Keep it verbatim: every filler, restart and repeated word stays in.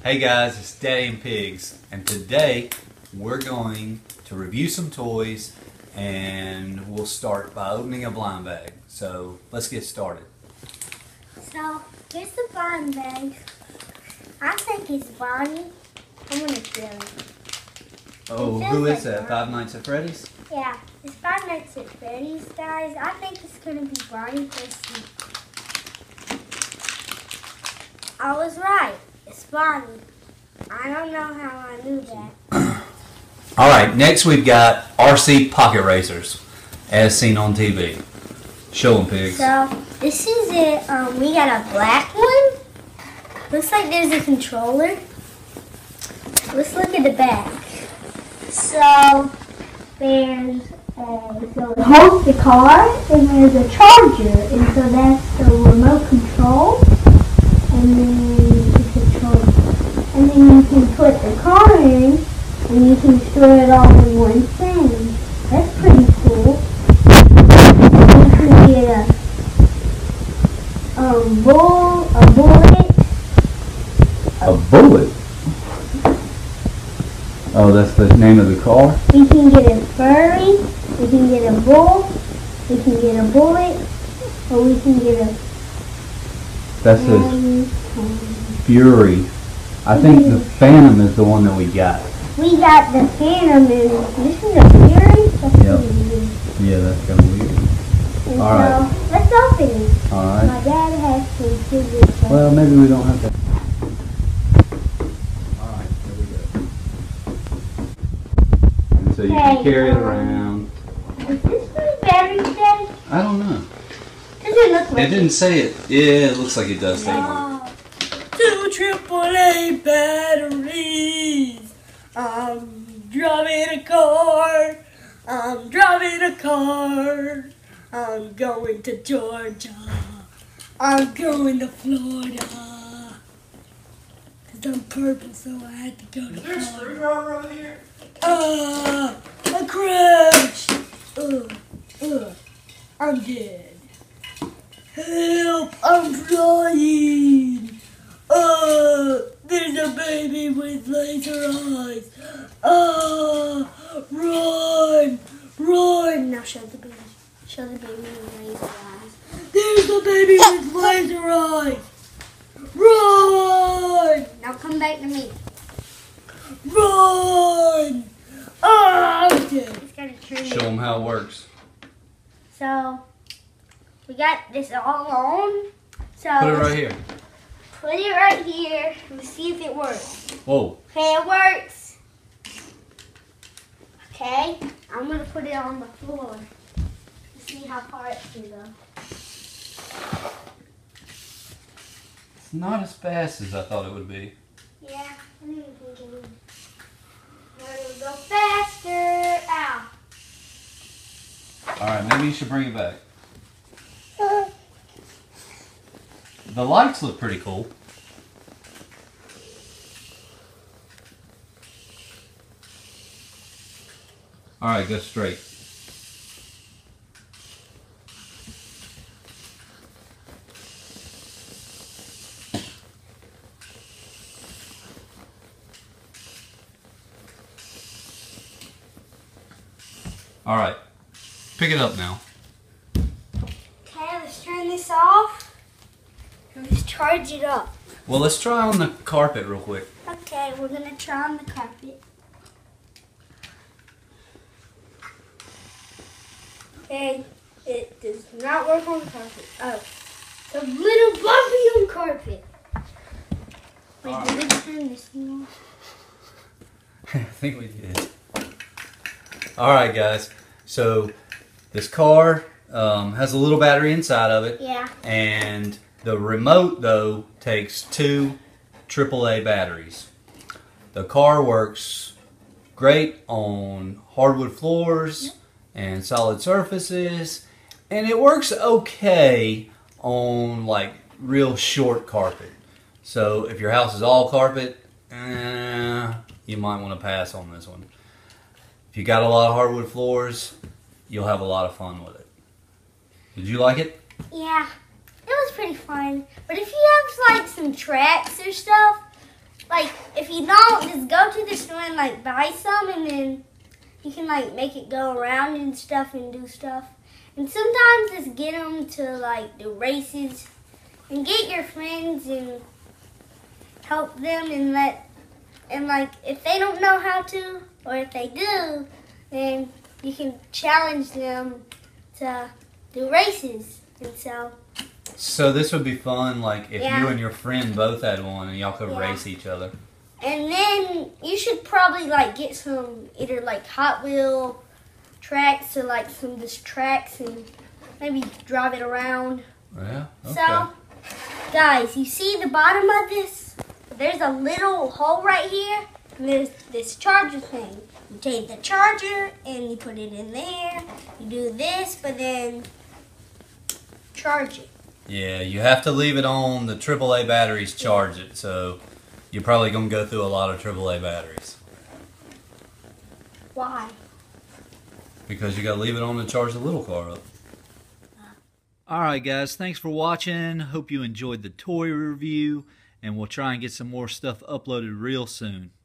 Hey guys, it's Daddy and Pigs, and today we're going to review some toys, and we'll start by opening a blind bag. So let's get started. So here's the blind bag. I think it's Bonnie. I'm gonna kill it. Oh, It who feels is like that? Five Nights at Freddy's? Yeah, it's Five Nights at Freddy's, guys. I think it's gonna be Bonnie. Let's see. I was right. It's Bonnie. I don't know how I knew that. Alright, next we've got R C pocket racers, as seen on T V. Show them, Pigs. So this is it. Um, we got a black one. Looks like there's a controller. Let's look at the back. So there's a, so it holds the car, and there's a charger, and so that's the remote control, and then the control, and then you can put the car in, and you can store it all in one thing. That's pretty cool. You can get a um bull, a bullet. A bullet? Oh, that's the name of the car? We can get a furry, we can get a bull, we can get a bullet, or we can get a... That's the um, Fury. I think the Phantom is the one that we got. We got the Phantom, and this is a Fury? That's Yep. pretty weird. Yeah, that's kind of weird. And All so, right. let's open it. Alright. My dad has to do this one. Well, maybe we don't have to. Alright, here we go. And so you can Okay, carry it um, around. Is this for the battery today? I don't know. Doesn't look like It didn't say it. Yeah, it looks like it does say it. No. Two triple A batteries. I'm driving a car. I'm driving a car. I'm going to Georgia. I'm going to Florida. Cause I'm purple, so I had to go to Florida. Is there a screwdriver over here? Ah, I crashed. Ugh, ugh, I'm dead. Help! I'm flying! Uh, there's a baby with laser eyes! Ah! Run! Run! Now show the baby. Show the baby with laser eyes. There's a baby with laser eyes! Run! Now come back to me. Run! Ah! I'm dead. It's got a tree. Show them how it works. So, we got this all on. So, Put it right here. put it right here. Let's see if it works. Whoa. Okay, it works. Okay, I'm going to put it on the floor to see how far it can go. It's not as fast as I thought it would be. Yeah, I think we can go faster. Ow. Alright, maybe you should bring it back. The lights look pretty cool. Alright, go straight. Alright, pick it up now. Okay, let's turn this off. And let's charge it up. Well, let's try on the carpet real quick. Okay, we're going to try on the carpet. Okay, it does not work on carpet. Oh, it's a little bumpy on carpet. Wait, All did we turn this thing off? I think we did. Alright guys, so this car um, has a little battery inside of it. Yeah. And the remote though takes two triple A batteries. The car works great on hardwood floors and solid surfaces, and it works okay on like real short carpet. So if your house is all carpet, eh, you might want to pass on this one. If you got a lot of hardwood floors, you'll have a lot of fun with it. Did you like it? Yeah, it was pretty fun. But if you have like some tracks or stuff, like just went like buy some and then you can like make it go around and stuff and do stuff. And sometimes just get them to like do races and get your friends and help them and let, and like if they don't know how to or if they do, then you can challenge them to do races. And so. So this would be fun, like if Yeah. you and your friend both had one and y'all could Yeah. race each other. And then you should probably like get some either like Hot Wheel tracks or like some just tracks and maybe drive it around. Yeah. Okay. So, guys, you see the bottom of this? There's a little hole right here, and there's this charger thing. You take the charger and you put it in there. You do this, but then charge it. Yeah, you have to leave it on the triple A batteries, charge it. So you're probably gonna go through a lot of triple A batteries Why? because you gotta leave it on to charge the little car up. Alright guys, thanks for watching. Hope you enjoyed the toy review, and we'll try and get some more stuff uploaded real soon.